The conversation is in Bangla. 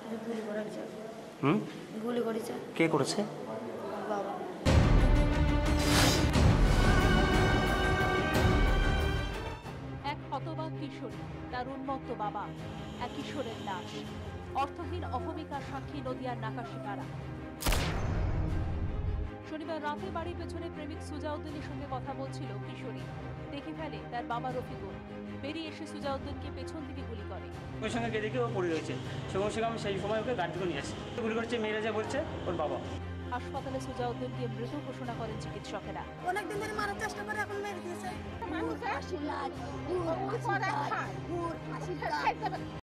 গুলি করেছে। হুম, গুলি করেছে কে করেছে? বাবা। এক হতবাক কিশোরী, তার উন্মত্ত বাবা, এক কিশোরের লাশ, অর্থহীন অহমিকার সাক্ষী নদিয়ার নাকাশিপাড়া। শনিবার রাতে বাড়ির পেছনে প্রেমিক সুজাউদ্দিনের সঙ্গে কথা বলছিল কিশোরী। দেখে ফেলে তার বাবা রফিকুল। বেরিয়ে এসে সুজাউদ্দিনকে পেছন থেকে গুলি করে। ওর সঙ্গে গিয়ে দেখি ও পড়ে রয়েছে, সঙ্গে সঙ্গে আমি সেই সময় ওকে গাড়ি থেকে নিয়ে আসি। গুলি করছে, মেয়েরা যা বলছে ওর বাবা। হাসপাতালে সুজাউদ্দিনকে মৃত ঘোষণা করেন চিকিৎসকেরা। অনেকদিন ধরে মারার চেষ্টা করে, এখন মেরে দিয়েছে।